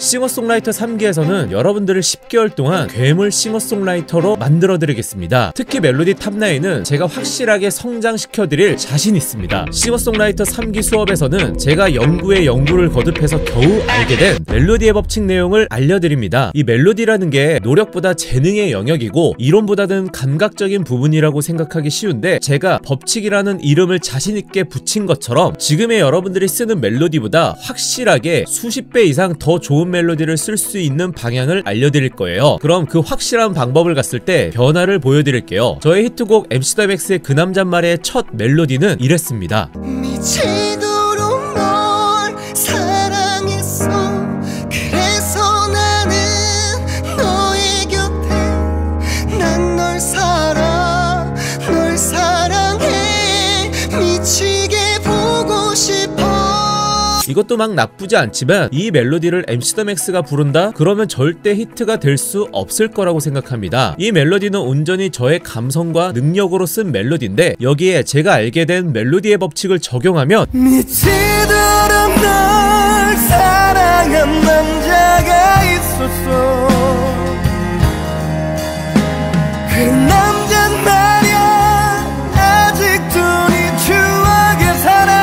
싱어송라이터 3기에서는 여러분들을 10개월 동안 괴물 싱어송라이터로 만들어드리겠습니다. 특히 멜로디 탑9은 제가 확실하게 성장시켜드릴 자신 있습니다. 싱어송라이터 3기 수업에서는 제가 연구에 연구를 거듭해서 겨우 알게 된 멜로디의 법칙 내용을 알려드립니다. 이 멜로디라는 게 노력보다 재능의 영역이고 이론보다는 감각적인 부분이라고 생각하기 쉬운데, 제가 법칙이라는 이름을 자신있게 붙인 것처럼 지금의 여러분들이 쓰는 멜로디보다 확실하게 수십 배 이상 더 좋은 멜로디를 쓸 수 있는 방향을 알려드릴 거예요. 그럼 그 확실한 방법을 갔을 때 변화를 보여드릴게요. 저의 히트곡 MC 더 맥스의 그 남잔말의 첫 멜로디는 이랬습니다. 미치도록 널 사랑했어. 그래서 나는 너의 곁에 난 널 사랑해 미치게 보고 싶어. 이것도 막 나쁘지 않지만 이 멜로디를 MC 더 맥스가 부른다? 그러면 절대 히트가 될 수 없을 거라고 생각합니다. 이 멜로디는 온전히 저의 감성과 능력으로 쓴 멜로디인데, 여기에 제가 알게 된 멜로디의 법칙을 적용하면 미치도록 널 사랑한 남자가 있었어. 그 남잔 말야 아직도 네 추억에 살아.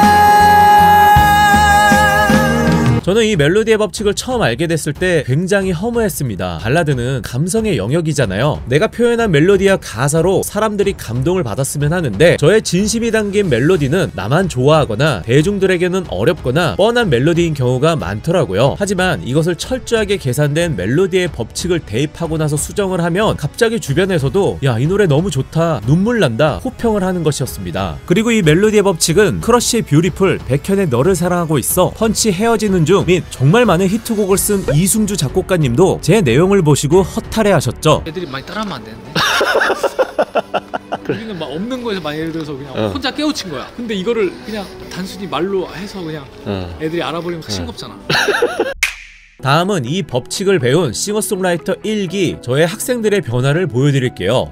저는 이 멜로디의 법칙을 처음 알게 됐을 때 굉장히 허무했습니다. 발라드는 감성의 영역이잖아요. 내가 표현한 멜로디와 가사로 사람들이 감동을 받았으면 하는데, 저의 진심이 담긴 멜로디는 나만 좋아하거나 대중들에게는 어렵거나 뻔한 멜로디인 경우가 많더라고요. 하지만 이것을 철저하게 계산된 멜로디의 법칙을 대입하고 나서 수정을 하면 갑자기 주변에서도 야, 이 노래 너무 좋다, 눈물 난다, 호평을 하는 것이었습니다. 그리고 이 멜로디의 법칙은 크러쉬의 뷰티풀, 백현의 너를 사랑하고 있어, 펀치 헤어지는 중 및 정말 많은 히트곡을 쓴 이승주 작곡가님도 제 내용을 보시고 허탈해하셨죠. 애들이 많이 따라하면 안 되는데. 우리는 막 없는 거에서 막 예를 들어서 그냥 혼자 깨우친 거야. 근데 이거를 그냥 단순히 말로 해서 그냥 애들이 알아버리면 싱겁잖아. 다음은 이 법칙을 배운 싱어송라이터 1기 저의 학생들의 변화를 보여드릴게요.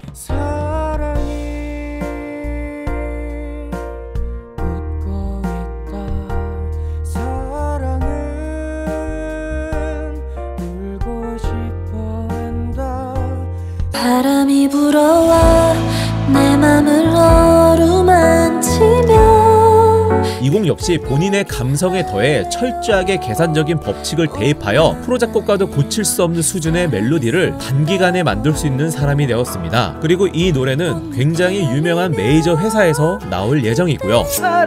바람이 불어와 내 맘을 어루만지며. 이 곡 역시 본인의 감성에 더해 철저하게 계산적인 법칙을 대입하여 프로 작곡가도 고칠 수 없는 수준의 멜로디를 단기간에 만들 수 있는 사람이 되었습니다. 그리고 이 노래는 굉장히 유명한 메이저 회사에서 나올 예정이고요.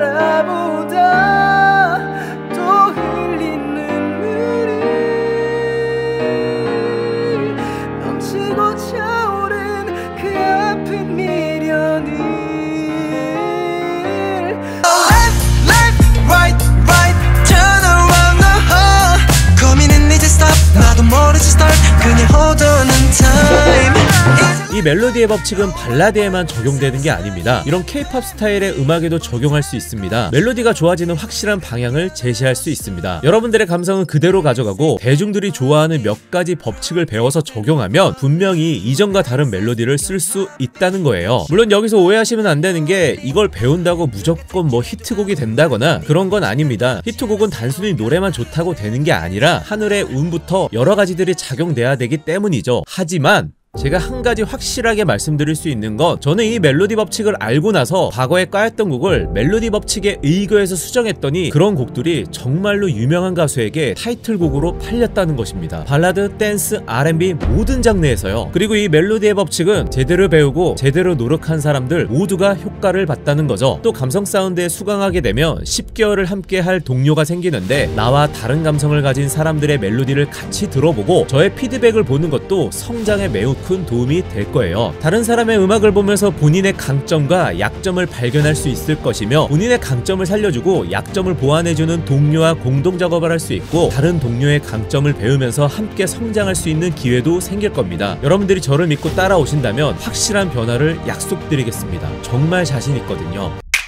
이 멜로디의 법칙은 발라드에만 적용되는 게 아닙니다. 이런 K-팝 스타일의 음악에도 적용할 수 있습니다. 멜로디가 좋아지는 확실한 방향을 제시할 수 있습니다. 여러분들의 감성은 그대로 가져가고 대중들이 좋아하는 몇 가지 법칙을 배워서 적용하면 분명히 이전과 다른 멜로디를 쓸 수 있다는 거예요. 물론 여기서 오해하시면 안 되는 게 이걸 배운다고 무조건 뭐 히트곡이 된다거나 그런 건 아닙니다. 히트곡은 단순히 노래만 좋다고 되는 게 아니라 하늘의 운부터 여러 가지들이 작용돼야 되기 때문이죠. 하지만 제가 한 가지 확실하게 말씀드릴 수 있는 건, 저는 이 멜로디 법칙을 알고 나서 과거에 까였던 곡을 멜로디 법칙에 의거해서 수정했더니 그런 곡들이 정말로 유명한 가수에게 타이틀곡으로 팔렸다는 것입니다. 발라드, 댄스, R&B 모든 장르에서요. 그리고 이 멜로디의 법칙은 제대로 배우고 제대로 노력한 사람들 모두가 효과를 봤다는 거죠. 또 감성 사운드에 수강하게 되면 10개월을 함께 할 동료가 생기는데, 나와 다른 감성을 가진 사람들의 멜로디를 같이 들어보고 저의 피드백을 보는 것도 성장에 매우 큰 도움이 될 거예요. 다른 사람의 음악을 보면서 본인의 강점과 약점을 발견할 수 있을 것이며, 본인의 강점을 살려주고 약점을 보완해주는 동료와 공동 작업을 할 수 있고, 다른 동료의 강점을 배우면서 함께 성장할 수 있는 기회도 생길 겁니다. 여러분들이 저를 믿고 따라오신다면 확실한 변화를 약속드리겠습니다. 정말 자신 있거든요.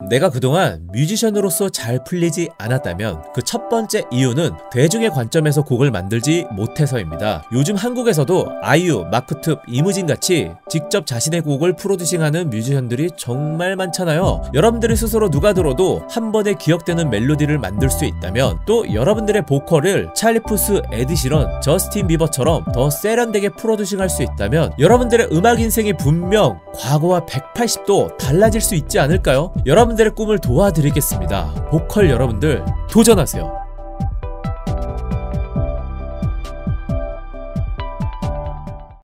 내가 그동안 뮤지션으로서 잘 풀리지 않았다면 그 첫 번째 이유는 대중의 관점에서 곡을 만들지 못해서입니다. 요즘 한국에서도 아이유, 마크툽, 이무진 같이 직접 자신의 곡을 프로듀싱하는 뮤지션들이 정말 많잖아요. 여러분들이 스스로 누가 들어도 한 번에 기억되는 멜로디를 만들 수 있다면, 또 여러분들의 보컬을 찰리 푸스, 에드 시런, 저스틴 비버처럼 더 세련되게 프로듀싱할 수 있다면 여러분들의 음악 인생이 분명 과거와 180도 달라질 수 있지 않을까요? 여러분들의 꿈을 도와드리겠습니다. 보컬 여러분들 도전하세요.